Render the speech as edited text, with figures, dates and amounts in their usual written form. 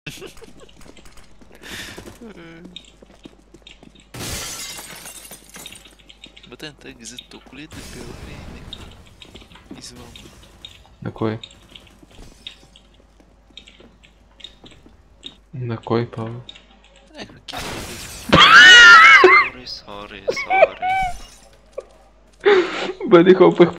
Братан, так за толкова ли е дебел, нека извън. На кой? На кой, Павел? Някаква киса. Сори. Бъде хопах